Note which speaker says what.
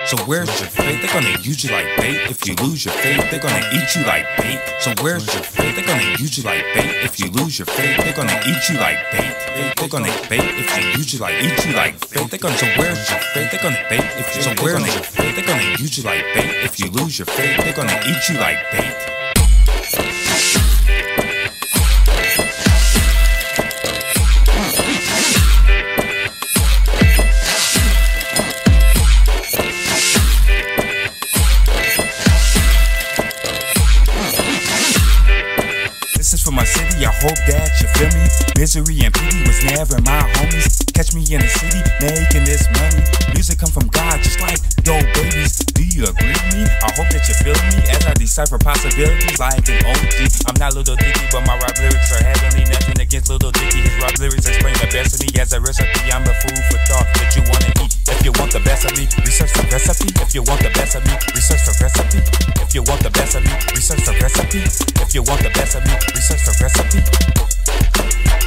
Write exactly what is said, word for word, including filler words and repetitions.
Speaker 1: So where's your faith? They're gonna use you like bait. If you lose your faith, they're gonna eat you like bait. So where's your faith? They're gonna use you like bait. If you lose your faith, they're gonna eat you like bait. They're gonna bait if you use you like eat you like bait. They're gonna so where's your faith? They're gonna bait if you so where's your faith? They're gonna use you like bait. If you lose your faith, they're gonna eat you like bait. This is for my city, I hope that you feel me. Misery and pity was never my homies. Catch me in the city, making this money. Music come from God, just like yo babies. Do you agree with me? I hope that you feel me as I decipher possibilities like an O G. I'm not Little Dicky, but my rap lyrics are heavenly. Nothing against Little Dicky, his rap lyrics explain the best of me. As a recipe, I'm the food for thought that you wanna eat. If you want the best of me, research the recipe. If you want the best of me, research the recipe. If you want the best of me, research the recipe. If you want the best of me, research the recipe.